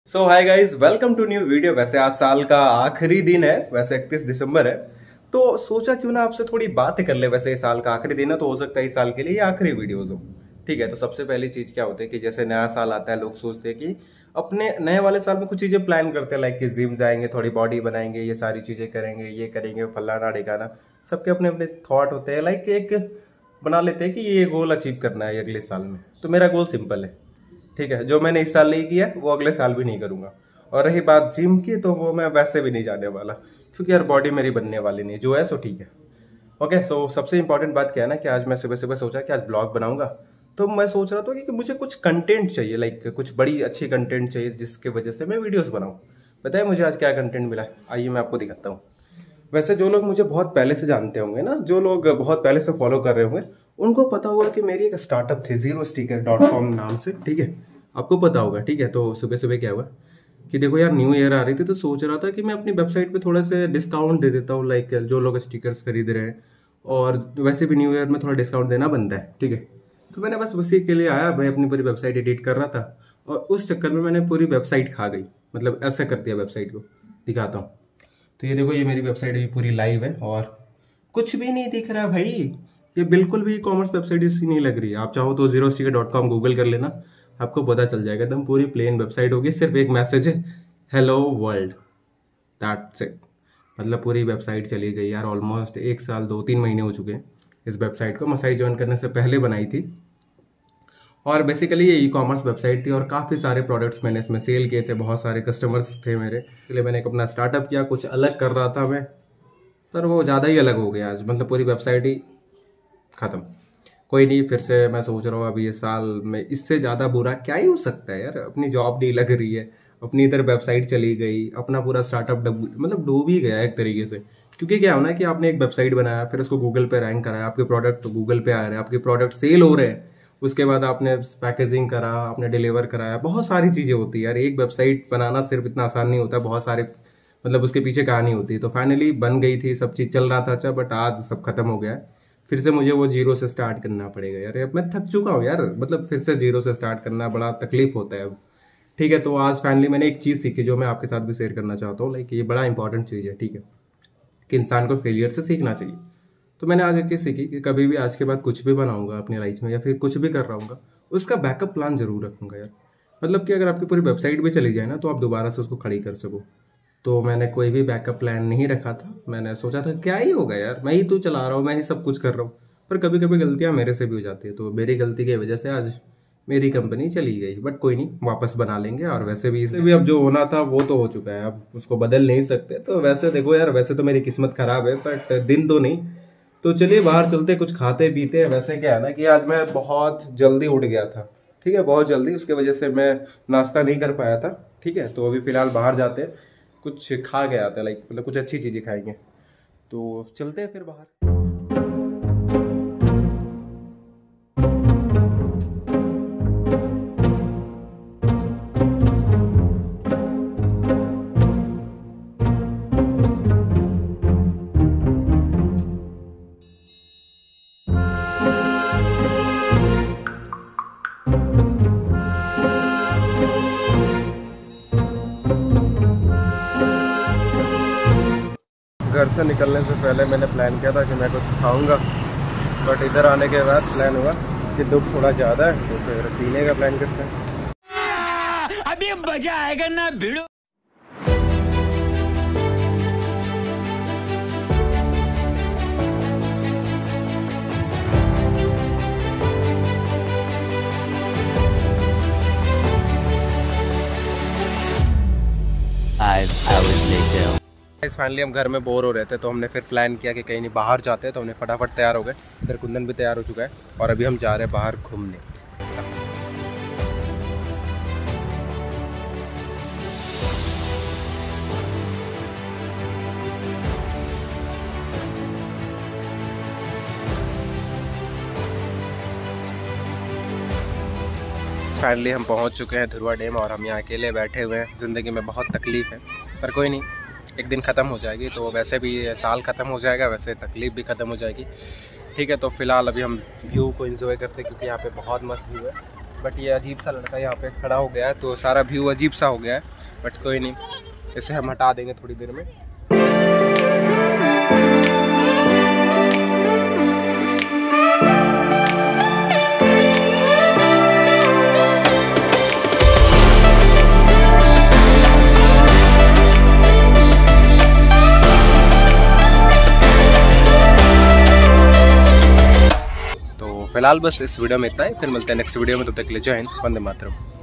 So hi guys, welcome to new video. वैसे आज साल का आखिरी दिन है, वैसे 31 दिसंबर है, तो सोचा क्यों ना आपसे थोड़ी बातें कर ले। वैसे इस साल का आखिरी दिन है तो हो सकता है इस साल के लिए ये आखिरी वीडियोज हो। ठीक है, तो सबसे पहली चीज क्या होती है कि जैसे नया साल आता है, लोग सोचते हैं कि अपने नए वाले साल में कुछ चीजें प्लान करते हैं, लाइक कि जिम जाएंगे, थोड़ी बॉडी बनाएंगे, ये सारी चीजें करेंगे, ये करेंगे, फलाना ढिकाना। सबके अपने अपने थॉट होते हैं, लाइक एक बना लेते हैं कि ये गोल अचीव करना है अगले साल में। तो मेरा गोल सिंपल है, ठीक है, जो मैंने इस साल नहीं किया वो अगले साल भी नहीं करूंगा। और रही बात जिम की, तो वो मैं वैसे भी नहीं जाने वाला, क्योंकि यार बॉडी मेरी बनने वाली नहीं, जो है सो ठीक है। ओके, सो सबसे इंपॉर्टेंट बात क्या है ना कि आज मैं सुबह सुबह सोचा कि आज ब्लॉग बनाऊंगा। तो मैं सोच रहा था कि मुझे कुछ कंटेंट चाहिए, लाइक कुछ बड़ी अच्छी कंटेंट चाहिए जिसकी वजह से मैं वीडियोस बनाऊं। बताइए मुझे आज क्या कंटेंट मिला है, आइए मैं आपको दिखाता हूँ। वैसे जो लोग मुझे बहुत पहले से जानते होंगे ना, जो लोग बहुत पहले से फॉलो कर रहे होंगे, उनको पता होगा कि मेरी एक स्टार्टअप थी zerosticker.com नाम से। ठीक है, आपको पता होगा। ठीक है, तो सुबह सुबह क्या हुआ कि देखो यार, न्यू ईयर आ रही थी तो सोच रहा था कि मैं अपनी वेबसाइट पे थोड़ा से डिस्काउंट दे देता हूँ, लाइक जो लोग स्टिकर्स खरीद रहे हैं। और वैसे भी न्यू ईयर में थोड़ा डिस्काउंट देना बनता है। ठीक है, तो मैंने बस उसी के लिए आया, मैं अपनी पूरी वेबसाइट एडिट कर रहा था और उस चक्कर में मैंने पूरी वेबसाइट खा गई, मतलब ऐसा कर दिया वेबसाइट को। दिखाता हूँ, तो ये देखो, ये मेरी वेबसाइट अभी पूरी लाइव है और कुछ भी नहीं दिख रहा भाई। ये बिल्कुल भी कॉमर्स वेबसाइट इससी नहीं लग रही है। आप चाहो तो zerosticker.com गूगल कर लेना, आपको पता चल जाएगा। एकदम पूरी प्लेन वेबसाइट होगी, सिर्फ एक मैसेज है, हेलो वर्ल्ड, दैट्स इट। मतलब पूरी वेबसाइट चली गई यार। ऑलमोस्ट 1 साल 2-3 महीने हो चुके हैं इस वेबसाइट को। मैं साइट ज्वाइन करने से पहले बनाई थी और बेसिकली ये ई कॉमर्स वेबसाइट थी और काफ़ी सारे प्रोडक्ट्स मैंने इसमें सेल किए थे, बहुत सारे कस्टमर्स थे मेरे, इसलिए मैंने एक अपना स्टार्टअप किया। कुछ अलग कर रहा था मैं, पर वो ज़्यादा ही अलग हो गया आज, मतलब पूरी वेबसाइट ही ख़त्म। कोई नहीं, फिर से मैं सोच रहा हूँ अभी ये साल में इससे ज़्यादा बुरा क्या ही हो सकता है यार। अपनी जॉब नहीं लग रही है, अपनी इधर वेबसाइट चली गई, अपना पूरा स्टार्टअप मतलब डूब ही गया एक तरीके से। क्योंकि क्या हो ना कि आपने एक वेबसाइट बनाया, फिर उसको गूगल पे रैंक कराया, आपके प्रोडक्ट गूगल पे आ रहे हैं, आपके प्रोडक्ट सेल हो रहे हैं, उसके बाद आपने पैकेजिंग करा, आपने डिलीवर कराया, बहुत सारी चीज़ें होती है यार। एक वेबसाइट बनाना सिर्फ इतना आसान नहीं होता, बहुत सारे मतलब उसके पीछे कहानी होती है। तो फाइनली बन गई थी, सब चीज़ चल रहा था अच्छा, बट आज सब खत्म हो गया है। फिर से मुझे वो जीरो से स्टार्ट करना पड़ेगा यार। अब मैं थक चुका हूँ यार, मतलब फिर से जीरो से स्टार्ट करना बड़ा तकलीफ होता है अब। ठीक है, तो आज फाइनली मैंने एक चीज़ सीखी जो मैं आपके साथ भी शेयर करना चाहता हूँ, लाइक ये बड़ा इंपॉर्टेंट चीज़ है। ठीक है, कि इंसान को फेलियर से सीखना चाहिए। तो मैंने आज एक चीज़ सीखी कि कभी भी आज के बाद कुछ भी बनाऊंगा अपनी लाइफ में या फिर कुछ भी कर रहा हूँ, उसका बैकअप प्लान जरूर रखूंगा यार। मतलब कि अगर आपकी पूरी वेबसाइट भी चली जाए ना, तो आप दोबारा से उसको खड़ी कर सको। तो मैंने कोई भी बैकअप प्लान नहीं रखा था। मैंने सोचा था क्या ही होगा यार, मैं ही तो चला रहा हूँ, मैं ही सब कुछ कर रहा हूँ। पर कभी कभी गलतियाँ मेरे से भी हो जाती है, तो मेरी गलती की वजह से आज मेरी कंपनी चली गई। बट कोई नहीं, वापस बना लेंगे। और वैसे भी इसे भी अब जो होना था वो तो हो चुका है, अब उसको बदल नहीं सकते। तो वैसे देखो यार, वैसे तो मेरी किस्मत खराब है, बट दिन तो नहीं। तो चलिए बाहर चलते, कुछ खाते पीते हैं। वैसे क्या है ना कि आज मैं बहुत जल्दी उठ गया था। ठीक है, बहुत जल्दी, उसके वजह से मैं नाश्ता नहीं कर पाया था। ठीक है, तो अभी फिलहाल बाहर जाते हैं, कुछ खा गया था, लाइक मतलब कुछ अच्छी चीज़ें खाएंगे। तो चलते हैं फिर बाहर। घर से निकलने से पहले मैंने प्लान किया था कि मैं कुछ खाऊंगा, बट इधर आने के बाद प्लान हुआ कि दुख थोड़ा ज़्यादा है, तो फिर पीने का प्लान करते हैं। अभी मजा आएगा ना भिड़ो। फाइनली हम घर में बोर हो रहे थे, तो हमने फिर प्लान किया कि कहीं नहीं बाहर जाते हैं। तो हमने फटाफट तैयार हो गए, इधर कुंदन भी तैयार हो चुका है और अभी हम जा रहे हैं बाहर घूमने। फाइनली हम पहुंच चुके हैं धुरवा डैम और हम यहाँ अकेले बैठे हुए हैं। ज़िंदगी में बहुत तकलीफ़ है, पर कोई नहीं, एक दिन ख़त्म हो जाएगी। तो वैसे भी ये साल ख़त्म हो जाएगा, वैसे तकलीफ़ भी ख़त्म हो जाएगी। ठीक है, तो फ़िलहाल अभी हम व्यू को एंजॉय करते हैं, क्योंकि यहाँ पे बहुत मस्त व्यू है। बट ये अजीब सा लड़का यहाँ पे खड़ा हो गया है, तो सारा व्यू अजीब सा हो गया है। बट कोई नहीं, इसे हम हटा देंगे थोड़ी देर में। फिलहाल बस इस वीडियो में इतना ही, फिर मिलते हैं नेक्स्ट वीडियो में। तो तक के लिए जय हिंद, वंदे मातरम।